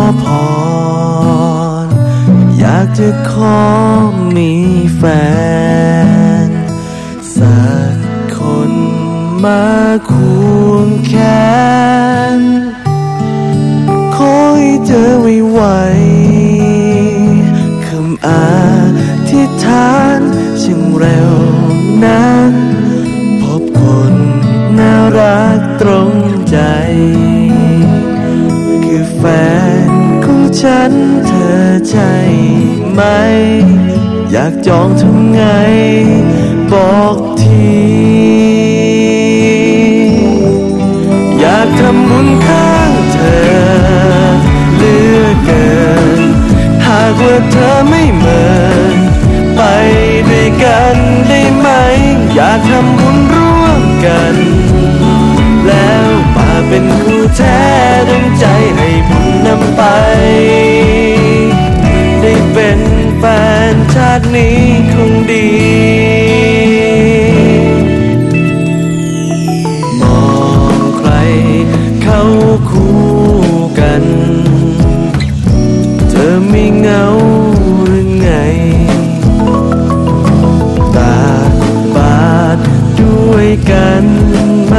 พรอยากจะขอมีแฟนสักคนมาควงแขนขอให้เจอไวๆคำอธิษฐานช่างเร็วนั้นพบคนน่ารักตรงใจคือแฟนของฉันเธอใช่ไหมอยากจองทำไงบอกทีอยากทำบุญข้างเธอเหลือเกินหากว่าเธอไม่เหมือนไปด้วยกันได้ไหมอยากทำบุญร่วมกันแล้วมาเป็นคู่แท้ดึงใจให้บุญนำไปได้เป็นแฟนชาตินี้คงดีมองใครเข้าคู่กันเธอไม่เหงาหรือไงตาบาดด้วยกันไหม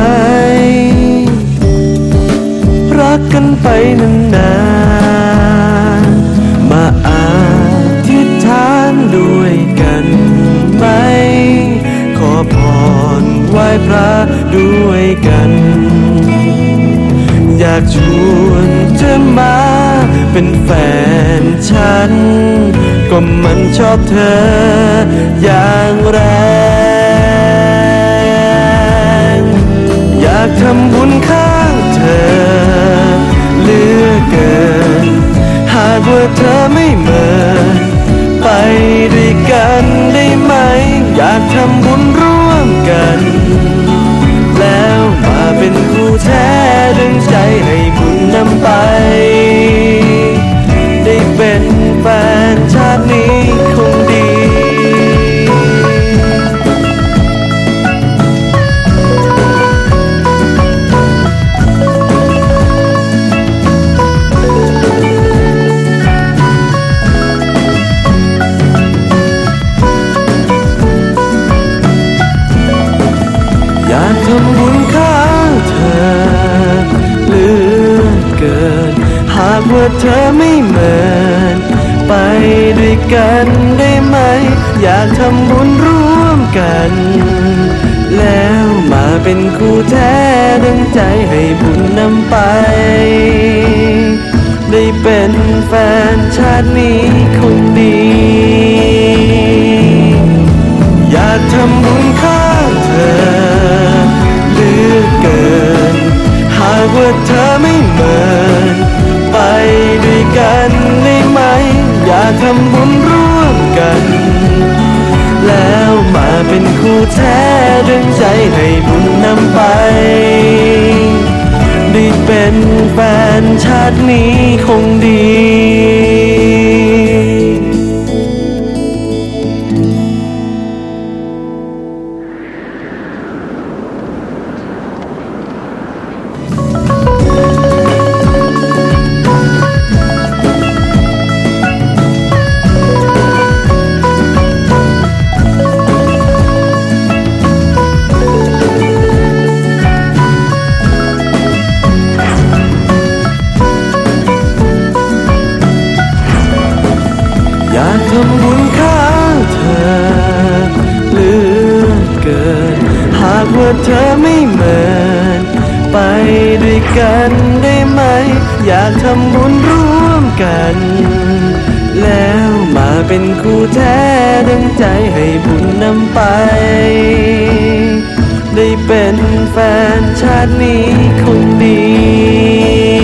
รักกันไปนานๆมาอธิษฐานด้วยกันไหมขอพรไหว้พระด้วยกันอยากชวนเธอมาเป็นแฟนฉันก็มันชอบเธออย่างแรงอยากทำบุญข้างเธอเหลือเกินหากว่าเธอไม่เหมือนไปด้วยกันได้ไหมอยากทำบุญร่วมกันแล้วมาเป็นคู่แท้ดึงใจให้บุญนำไปได้เป็นแฟนชาตินี้คงดีอยากทำบุญข้างเธอเหลือเกินหากว่าเธอไม่เหมือนไปด้วยกันได้ไหมอยากทำบุญร่วมกันแล้วมาเป็นคู่แท้ดึงใจให้บุญนำไปได้เป็นแฟนชาตินี้คงดีอยากทำบุญข้างเธอเหลือเกินหากว่าเธอไม่เหมือนไปด้วยกันได้ไหมอยากทำบุญร่วมกันแล้วมาเป็นคู่แท้ดึงใจให้บุญนำไปได้เป็นแฟนชาตินี้คงดีอยากทำบุญข้างเธอเหลือเกินหากว่าเธอไม่เหมือนไปด้วยกันได้ไหมอยากทำบุญร่วมกันแล้วมาเป็นคู่แท้ดึงใจให้บุญนำไปได้เป็นแฟนชาตินี้คงดี